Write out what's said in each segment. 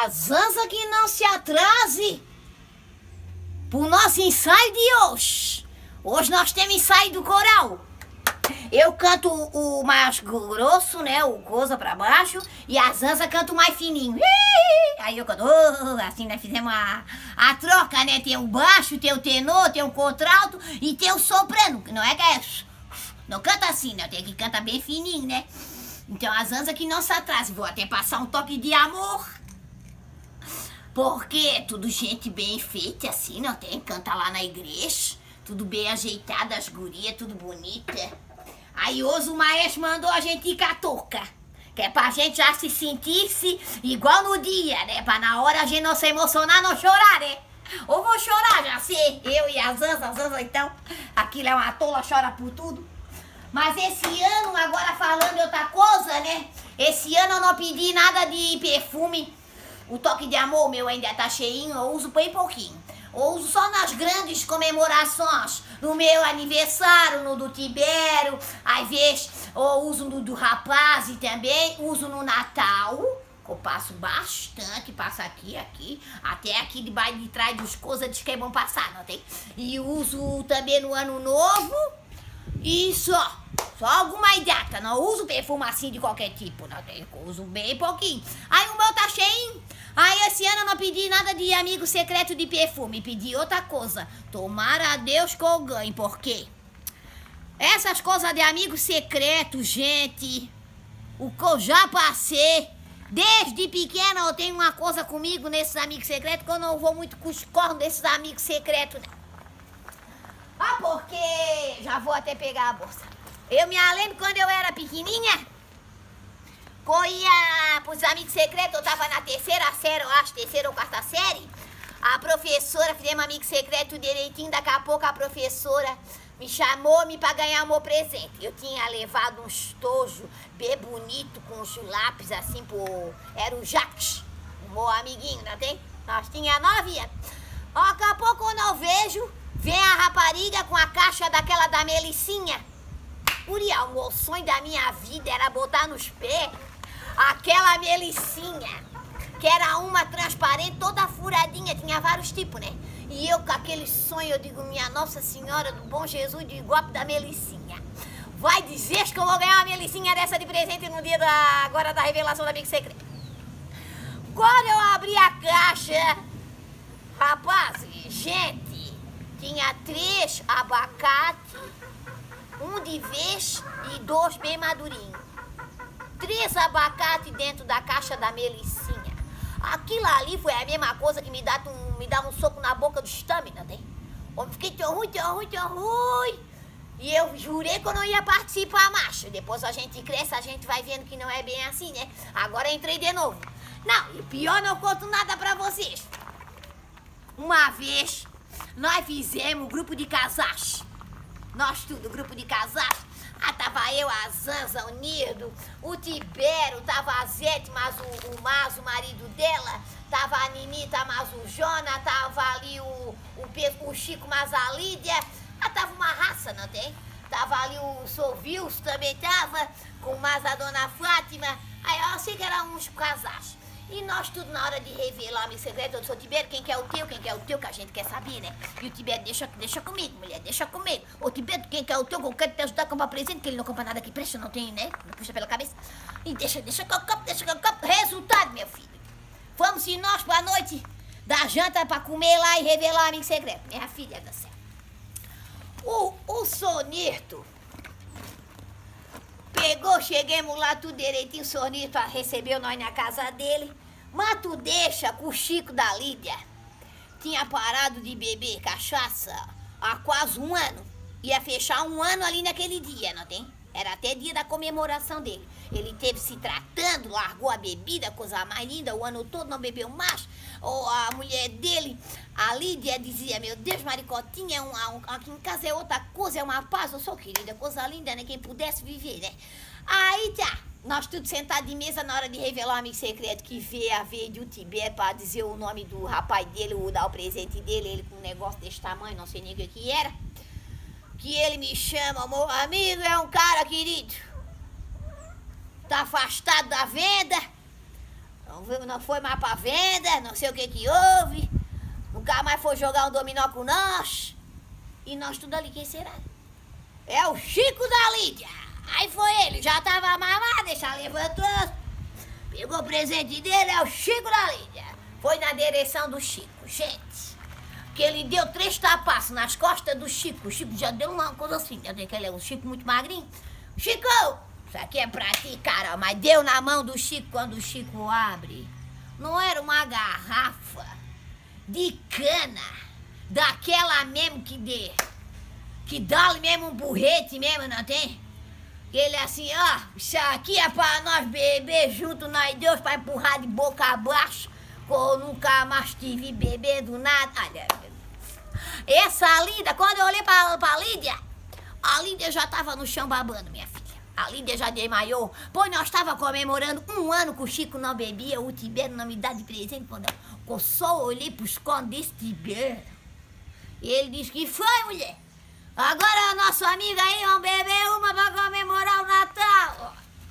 A Zanza que não se atrase pro nosso ensaio de hoje. Hoje nós temos ensaio do coral. Eu canto o mais grosso, né? O coisa pra baixo. E a Zanza canta o mais fininho. Aí eu canto, assim nós fizemos a troca, né? Tem o baixo, tem o tenor, tem o contralto e tem o soprano. Não é que é... Não canta assim, né? Tem que cantar bem fininho, né? Então a Zanza que não se atrase. Vou até passar um toque de amor. Porque é tudo gente bem feita assim, não tem? Canta lá na igreja. Tudo bem ajeitado, as gurias, tudo bonita. Aí hoje o maestro mandou a gente ir com a touca. Que é pra gente já se sentir-se igual no dia, né? Pra na hora a gente não se emocionar, não chorar, né? Ou vou chorar, já sei. Eu e a Zanza então. Aquilo é uma tola, chora por tudo. Mas esse ano, agora falando outra coisa, né? Esse ano eu não pedi nada de perfume. O toque de amor meu ainda tá cheinho, eu uso bem pouquinho. Eu uso só nas grandes comemorações. No meu aniversário, no do Tibério. Às vezes eu uso no do rapaz e também uso no Natal. Eu passo bastante, passo aqui, até aqui debaixo de trás dos coisas diz que é bom passar, não tem? E uso também no ano novo. E só alguma data, não uso perfume assim de qualquer tipo, não tem? Eu uso bem pouquinho. Aí o meu tá cheinho. Aí esse ano eu não pedi nada de amigo secreto de perfume, pedi outra coisa. Tomara a Deus que eu ganhe, por quê? Essas coisas de amigo secreto, gente, o que eu já passei, desde pequena eu tenho uma coisa comigo nesses amigos secretos, que eu não vou muito com os cornos desses amigos secretos, né? Ah, porque... Já vou até pegar a bolsa. Eu me lembro quando eu era pequenininha, que eu ia pros amigos secretos, eu tava na terceira série, eu acho, terceira ou quarta série. A professora, fizemos amigo secreto direitinho, daqui a pouco a professora me chamou-me pra ganhar o meu presente. Eu tinha levado um estojo bem bonito, com os lápis assim, era o Jacques, o meu amiguinho, não tem? Nós tinha 9 anos. Daqui a pouco quando eu vejo, vem a rapariga com a caixa daquela da Melicinha. Uriel, o sonho da minha vida era botar nos pés aquela Melicinha, que era uma transparente, toda furadinha, tinha vários tipos, né? E eu com aquele sonho, eu digo, minha Nossa Senhora do Bom Jesus de golpe da Melicinha. Vai dizer que eu vou ganhar uma Melicinha dessa de presente no dia agora da revelação da Amigo Secreto. Quando eu abri a caixa, rapaz, gente, tinha 3 abacate, 1 de vez e 2 bem madurinhos. 3 abacates dentro da caixa da Melicinha. Aquilo ali foi a mesma coisa que me dá um soco na boca do estamina, né? Eu fiquei tão ruim. E eu jurei que eu não ia participar mais. Depois a gente cresce, a gente vai vendo que não é bem assim, né? Agora entrei de novo. Não, e pior, não conto nada pra vocês. Uma vez, nós fizemos grupo de casais. Nós tudo, grupo de casais. Tava eu, a Zanza, o Nirdo, o Tibério, tava a Zete, mas o Mas, o marido dela, tava a Ninita, mas o Jona, tava ali o Chico, mas a Lídia. Tava uma raça, não tem? Tava ali o Sovilso também tava, com mais a Dona Fátima. Aí eu sei que eram uns casais. E nós tudo na hora de revelar o amigo secreto, eu disse, ô Tibério, quem que é o teu, que a gente quer saber, né? E o Tibério, deixa comigo, mulher, deixa comigo. Ô Tibério, quem que é o teu, que eu quero te ajudar a comprar presente, que ele não compra nada que presta, não tem, né? Não puxa pela cabeça. E deixa que eu compro. Resultado, meu filho. Vamos nós pra noite dar janta pra comer lá e revelar o amigo secreto. Minha filha do céu. O Sonito pegou, chegamos lá tudo direitinho, o Sonito recebeu nós na casa dele. Mas tu deixa que o Chico da Lídia tinha parado de beber cachaça há quase 1 ano. Ia fechar 1 ano ali naquele dia, não tem? Era até dia da comemoração dele. Ele teve se tratando, largou a bebida, coisa mais linda, o ano todo não bebeu mais. Ou a mulher dele, a Lídia, dizia, meu Deus, Maricotinha, aqui em casa é outra coisa, é uma paz, eu sou querida, coisa linda, né? Quem pudesse viver, né? Aí tá, nós tudo sentados de mesa na hora de revelar o amigo secreto que veio a vez de Tibério pra dizer o nome do rapaz dele, ou dar o presente dele, ele com um negócio desse tamanho, não sei nem o que era. Que ele me chama, meu amigo, é um cara querido. Tá afastado da venda. Não foi mais pra venda, não sei o que houve. Nunca mais foi jogar um dominó com nós. E nós tudo ali, quem será? É o Chico da Lídia. Aí foi ele, já tava mamado, já levantou. Pegou o presente dele, é o Chico da Lídia. Foi na direção do Chico, gente. Que ele deu 3 tapaços nas costas do Chico. O Chico já deu uma coisa assim, né? Que ele é um Chico muito magrinho. Chico, isso aqui é pra ti, cara. Mas deu na mão do Chico quando o Chico abre. Não era uma garrafa de cana, daquela mesmo que dá-lhe mesmo um burrete mesmo, não tem? Ele assim, ó, isso aqui é pra nós beber junto, nós dois, pra empurrar de boca abaixo, que eu nunca mais tive bebendo nada. Olha, essa Lídia, quando eu olhei pra Lídia, a Lídia já tava no chão babando, minha filha. A Lídia já desmaiou. Pois nós tava comemorando 1 ano que o Chico não bebia, o Tibério não me dá de presente. Quando eu só olhei pros cones desse Tibério, ele disse que foi, mulher. Agora nosso amigo aí, vamos beber uma pra comemorar o Natal.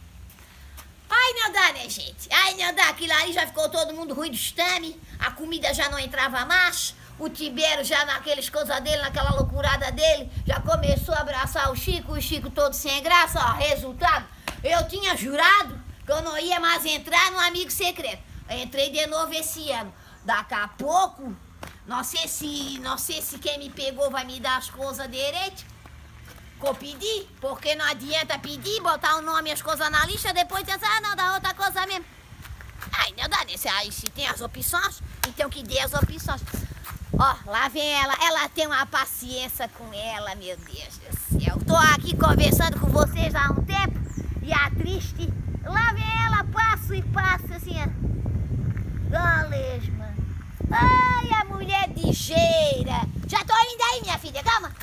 Ai, não dá, né, gente? Ai, não dá. Aquilo ali já ficou todo mundo ruim do estame. A comida já não entrava mais. O Tibério já naqueles coisas dele, naquela loucurada dele, já começou a abraçar o Chico todo sem graça. Ó, resultado, eu tinha jurado que eu não ia mais entrar no Amigo Secreto. Eu entrei de novo esse ano. Daqui a pouco, não sei se quem me pegou vai me dar as coisas direito. Que eu pedi, porque não adianta pedir, botar o nome e as coisas na lista, depois dizer, ah, não, dá outra coisa mesmo. Ai, não dá nesse aí, se tem as opções, então que dê as opções. Ó, lá vem ela tem uma paciência com ela, meu Deus do céu. Tô aqui conversando com vocês há um tempo e a triste, lá vem ela, passo e passo, assim, ó. Lesma. Ai, a mulher ligeira. Já tô indo aí, minha filha, calma.